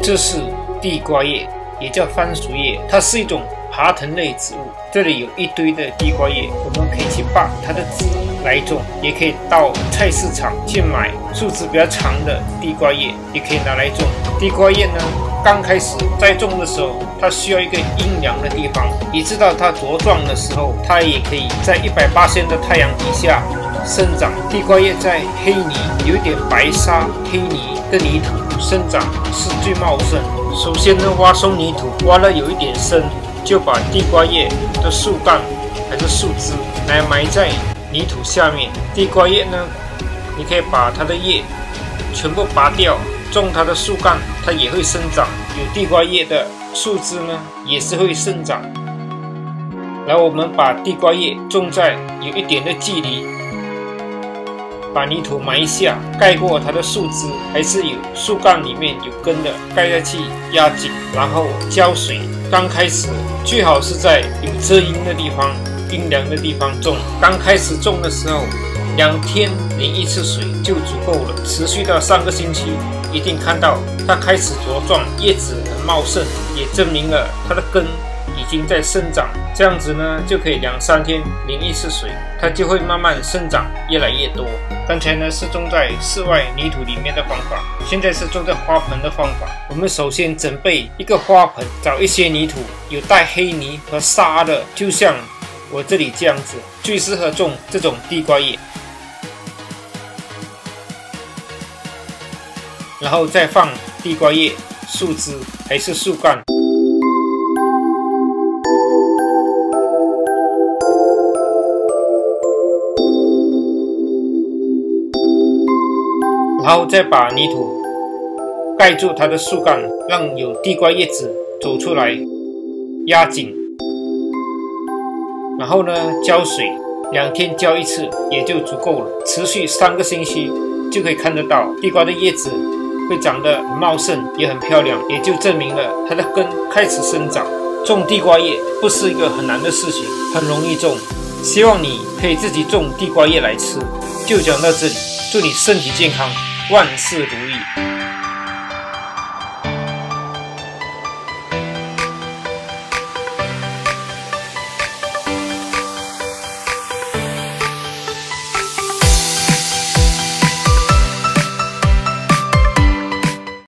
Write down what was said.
这是地瓜叶，也叫番薯叶，它是一种爬藤类植物。这里有一堆的地瓜叶，我们可以去拔它的籽来种，也可以到菜市场去买树枝比较长的地瓜叶，也可以拿来种。地瓜叶呢，刚开始栽种的时候，它需要一个阴凉的地方，一直到它茁壮的时候，它也可以在180%的太阳底下生长。地瓜叶在黑泥，有一点白沙、黑泥的泥土生长是最茂盛。首先呢，挖松泥土，挖了有一点深，就把地瓜叶的树干还是树枝来埋在泥土下面。地瓜叶呢，你可以把它的叶全部拔掉，种它的树干，它也会生长。有地瓜叶的树枝呢，也是会生长。然后我们把地瓜叶种在有一点的距离，把泥土埋下，盖过它的树枝，还是有树干里面有根的，盖下去压紧，然后浇水。刚开始最好是在有遮阴的地方、阴凉的地方种。刚开始种的时候，2天淋1次水就足够了，持续到3个星期，一定看到它开始茁壮，叶子很茂盛，也证明了它的根已经在生长。这样子呢，就可以2、3天淋1次水，它就会慢慢生长，越来越多。刚才呢是种在室外泥土里面的方法，现在是种在花盆的方法。我们首先准备一个花盆，找一些泥土，有带黑泥和沙的，就像我这里这样子，最适合种这种地瓜叶。然后再放地瓜叶、树枝还是树干。然后再把泥土盖住它的树干，让有地瓜叶子走出来，压紧。然后呢，浇水，2天浇1次也就足够了。持续3个星期，就可以看得到地瓜的叶子会长得很茂盛，也很漂亮，也就证明了它的根开始生长。种地瓜叶不是一个很难的事情，很容易种。希望你可以自己种地瓜叶来吃。就讲到这里，祝你身体健康，万事如意。